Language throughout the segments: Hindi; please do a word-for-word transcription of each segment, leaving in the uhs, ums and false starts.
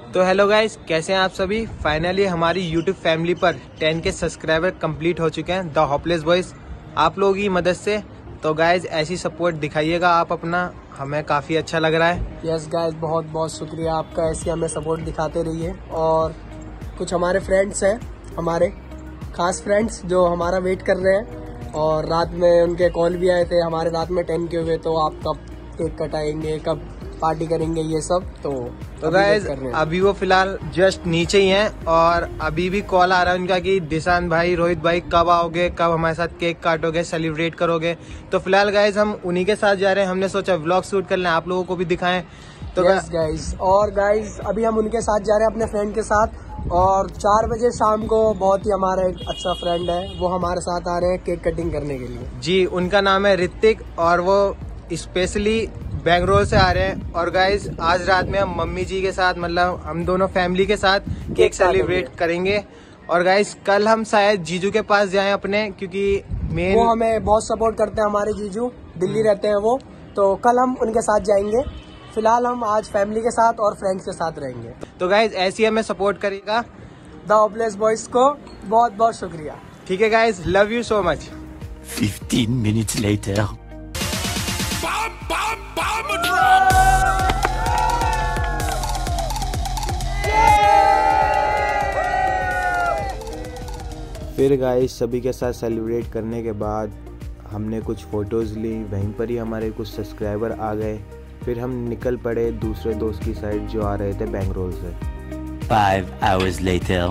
तो हेलो गाइस, कैसे हैं आप सभी। फाइनली हमारी यूट्यूब फैमिली पर टेन के सब्सक्राइबर कंप्लीट हो चुके हैं द होपलेस बॉयज आप लोगों की मदद से। तो गाइस ऐसी सपोर्ट दिखाइएगा आप अपना, हमें काफ़ी अच्छा लग रहा है। यस गाइस, बहुत बहुत शुक्रिया आपका, ऐसे हमें सपोर्ट दिखाते रहिए। और कुछ हमारे फ्रेंड्स हैं, हमारे खास फ्रेंड्स जो हमारा वेट कर रहे हैं, और रात में उनके कॉल भी आए थे हमारे, रात में टेन के हुए तो आप कब केक कटाएंगे, कब पार्टी करेंगे, ये सब। तो तो गाइस अभी वो फिलहाल जस्ट नीचे ही हैं और अभी भी कॉल आ रहा है उनका कि दिशांत भाई, रोहित भाई कब आओगे, कब हमारे साथ केक काटोगे, सेलिब्रेट करोगे। तो फिलहाल गाइस हम उन्हीं के साथ जा रहे हैं। हमने सोचा व्लॉग शूट कर लें, आप लोगों को भी दिखाएं। तो yes, गाइस और गाइस अभी हम उनके साथ जा रहे हैं, अपने फ्रेंड के साथ। और चार बजे शाम को बहुत ही हमारा एक अच्छा फ्रेंड है, वो हमारे साथ आ रहे हैं केक कटिंग करने के लिए। जी, उनका नाम है ऋतिक और वो स्पेशली बेंगलोर से आ रहे हैं। और गाइज आज रात में हम मम्मी जी के साथ, मतलब हम दोनों फैमिली के साथ केक सेलिब्रेट करेंगे। और गाइज कल हम शायद जीजू के पास जाएं अपने, क्योंकि मेन वो हमें बहुत सपोर्ट करते हैं। हमारे जीजू दिल्ली रहते हैं वो, तो कल हम उनके साथ जाएंगे। फिलहाल हम आज फैमिली के साथ और फ्रेंड्स के साथ रहेंगे। तो गाइज ऐसे ही हमें सपोर्ट करेगा। द होपलेस बॉयज को बहुत बहुत शुक्रिया। ठीक है guys, love you so much. Fifteen minutes later. फिर गाइस सभी के साथ सेलिब्रेट करने के बाद हमने कुछ फ़ोटोज़ ली, वहीं पर ही हमारे कुछ सब्सक्राइबर आ गए। फिर हम निकल पड़े दूसरे दोस्त की साइड जो आ रहे थे बेंगलोर से। Five hours later.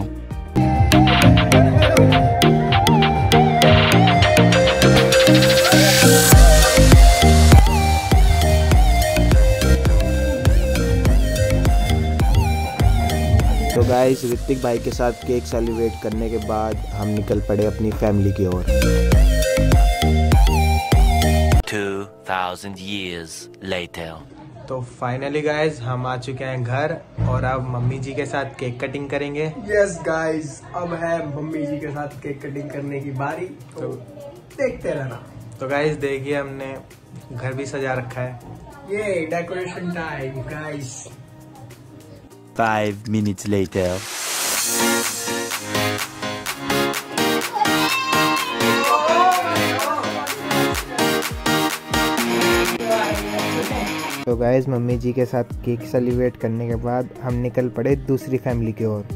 तो गाइस ऋतिक भाई के साथ केक सेलिब्रेट करने के बाद हम निकल पड़े अपनी फैमिली की ओर। Two thousand years later. तो फाइनली गाइस हम आ चुके हैं घर और अब मम्मी जी के साथ केक कटिंग करेंगे। यस गाइस, अब है मम्मी जी के साथ केक कटिंग करने की बारी, तो देखते रहना। तो गाइस देखिए हमने घर भी सजा रखा है। ये decoration time guys. Five minutes later. तो गाइस मम्मी जी के साथ केक सेलिब्रेट करने के बाद हम निकल पड़े दूसरी फैमिली की ओर।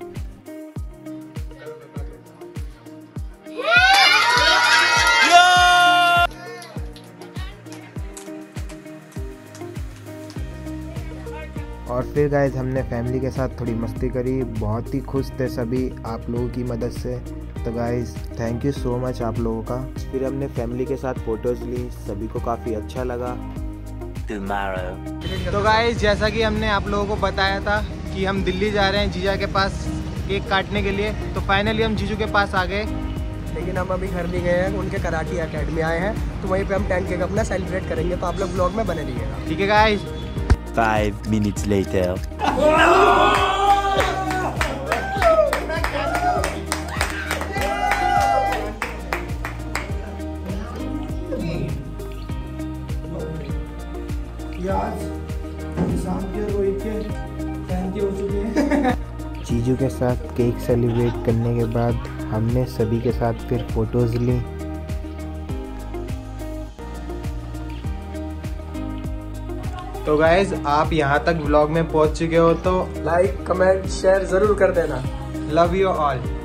और फिर गाइस हमने फैमिली के साथ थोड़ी मस्ती करी, बहुत ही खुश थे सभी आप लोगों की मदद से। तो guys thank you so much आप लोगों का। फिर हमने फैमिली के साथ फोटोज ली, सभी को काफ़ी अच्छा लगा। Tomorrow. तो गाइस जैसा कि हमने आप लोगों को बताया था कि हम दिल्ली जा रहे हैं जीजा के पास केक काटने के लिए, तो फाइनली हम जीजू के पास आ गए। लेकिन हम अभी घर नहीं गए हैं, उनके कराटी एकेडमी आए हैं, तो वहीं पे हम टेन केक अपना सेलिब्रेट करेंगे। तो आप लोग ब्लॉग में बने रहिएगा, ठीक है गाइस। Five minutes later. जीजू के साथ केक सेलिब्रेट करने के बाद हमने सभी के साथ फिर फोटोज ली। तो गाइज आप यहाँ तक व्लॉग में पहुँच चुके हो तो लाइक कमेंट शेयर जरूर कर देना। Love you all.